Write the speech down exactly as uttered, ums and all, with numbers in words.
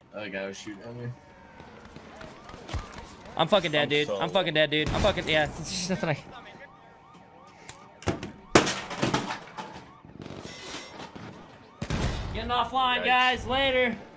Other guy was shooting at me. I'm fucking dead, I'm dude. so I'm fucking dead, dude. I'm fucking yeah. It's just nothing I. Getting offline, Yikes. guys. Later.